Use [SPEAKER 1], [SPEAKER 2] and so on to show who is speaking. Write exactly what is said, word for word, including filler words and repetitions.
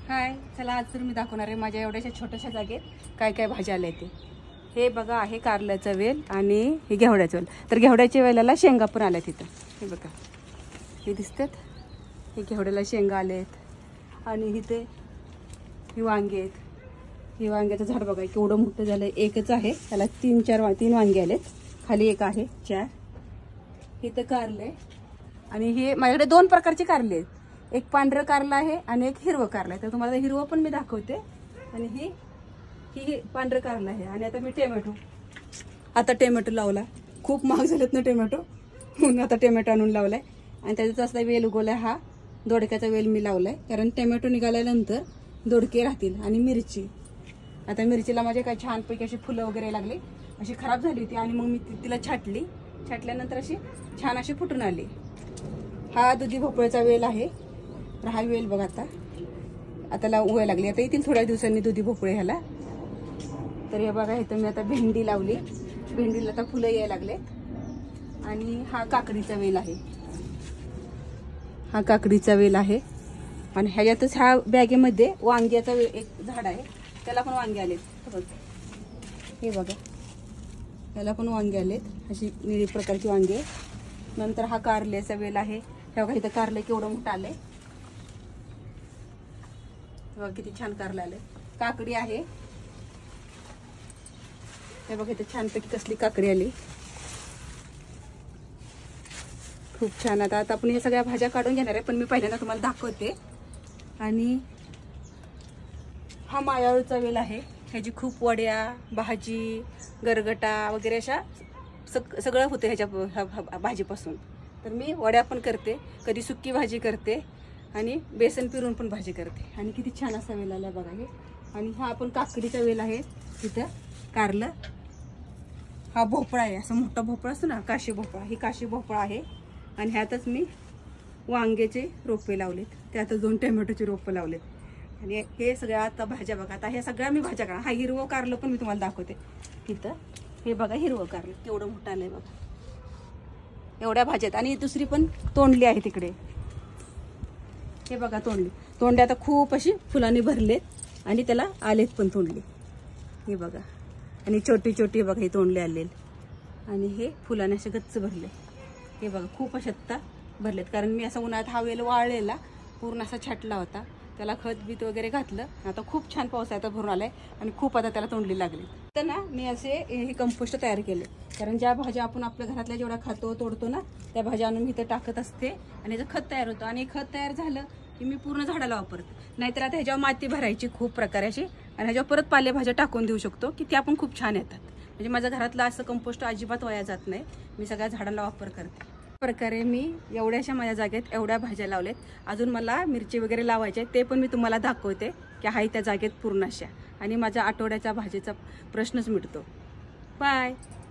[SPEAKER 1] हाय, चला आज तर मी दाखवणार आहे माझ्या एवढ्याशा छोट्याशा जागेत काय काय भाज्या आल्या ते. हे बघा आहे कारल्याचा वेल आणि हे घेवड्याचं वेल. तर घेवड्याच्या वेलाला शेंगा पण आल्या तिथं. हे बघा हे दिसतात, हे घेवड्याला शेंगा आलेत आणि इथे ही वांगे आहेत. हे वांग्याचं झाड बघा केवढं मोठं झालं. एकच आहे त्याला तीन चार तीन वांगे आलेत. खाली एक आहे चार. इथं कारले आणि हे माझ्याकडे दोन प्रकारचे कारले आहेत. एक पांढरं कारलं आहे आणि एक हिरवं कारलं आहे. तर तुम्हाला हिरवं पण मी दाखवते. आणि ही ही पांढरं कारलं आहे. आणि आता मी टोमॅटो आता टोमॅटो लावला. खूप महाग झालेत ना टोमॅटो, म्हणून आता टोमॅटो आणून लावलाय. आणि त्याचा असला वेल उगवलाय हा दोडक्याचा वेल मी लावलाय. कारण टोमॅटो निघाल्यानंतर दोडके राहतील. आणि मिरची, आता मिरचीला माझे काय छानपैकी अशी फुलं वगैरे लागली. अशी खराब झाली होती आणि मग मी तिला छाटली. छाटल्यानंतर अशी छान अशी फुटून आली. हा दुधी भोपळ्याचा वेल आहे. तर हा वेल बघा आता आता उगायला लागली. आता येतील थोड्या दिवसांनी दुधी भोपळे ह्याला. तर हे बघा इथं मी आता भेंडी लावली. भेंडीला आता फुलं यायला लागले. आणि हा काकडीचा वेल आहे. हा काकडीचा वेल आहे. आणि ह्याच्यातच ह्या बॅगेमध्ये वांग्याचा एक झाड आहे. त्याला पण वांगे आलेत. हे बघा त्याला पण वांगे आलेत. अशी निळी प्रकारची वांगे. नंतर हा कारल्याचा वेल आहे. हे बघा इथं कारले केवढं मोठं आलंय. बघा किती छान कारलं आलंय. काकडी आहे. हे बघा इथं छानपैकी कसली काकडी आली. खूप छान. आता आता आपण हे सगळ्या भाज्या काढून घेणार आहे, पण मी पहिल्यांदा तुम्हाला दाखवते. आणि हा मायाळूचा वेल आहे. ह्याची खूप वड्या, भाजी, गरगटा वगैरे अशा सग सगळं होतं ह्याच्या भाजीपासून. तर मी वड्या पण करते, कधी सुक्की भाजी करते आणि बेसन पिरून पण भाजी करते. आणि किती छान असा वेल आला बघा हे. आणि हा आपण काकडीचा वेल आहे. तिथं कारलं. हा भोपळा आहे. असं मोठा भोपळा असतो ना, काशी भोपळा. ही काशी भोपळा आहे. आणि ह्यातच मी वांग्याचे रोपे लावलेत. त्यातच दोन टोमॅटोचे रोपं लावलेत. आणि हे सगळ्या आता भाज्या बघा. आता ह्या सगळ्या मी भाज्या करा. हा हिरवं कारलं पण मी तुम्हाला दाखवते. इथं हे बघा हिरवं कारलं केवढं मोठं आलंय बघा. एवढ्या भाज्यात. आणि दुसरी पण तोंडली आहे तिकडे. हे बघा तोंडली. तोंडली आता खूप अशी फुलांनी भरलेत आणि त्याला आलेत पण तोंडली. हे बघा. आणि छोटी छोटी बघा हे तोंडले आलेले. आणि हे फुलाने असे गच्च भरले. हे बघा खूप अशा आत्ता भरलेत. कारण मी असा उन्हाळ्यात हा वेल वाळलेला पूर्ण असा छाटला होता. त्याला खत बीत वगैरे घातलं. आता खूप छान पाऊस आहे, आता भरून आलाय आणि खूप आता त्याला तोंडली लागली. तर ना मी असे हे कंपोस्ट तयार केले. कारण ज्या भाज्या आपण आपल्या घरातल्या जेवढ्या खातो तोडतो ना, त्या भाज्या आणून मी इथं टाकत असते. आणि याचं खत तयार होतं. आणि खत तयार झालं की मी पूर्ण झाडाला वापरते. नाहीतर आता ह्याच्यावर माती भरायची खूप प्रकाराची आणि ह्याच्यावर परत पालेभाज्या टाकून देऊ शकतो की त्या पण खूप छान येतात. म्हणजे माझ्या घरातलं असं कंपोस्ट अजिबात वाया जात नाही. मी सगळ्या झाडाला वापर करते. प्रकारे मी एवढ्याशा माझ्या जागेत एवढ्या भाज्या लावल्यात. अजून मला मिरची वगैरे लावायचे, ते पण मी तुम्हाला दाखवते की आहे त्या जागेत पूर्ण अशा. आणि माझ्या आठवड्याच्या भाजीचा प्रश्नच मिटतो. बाय.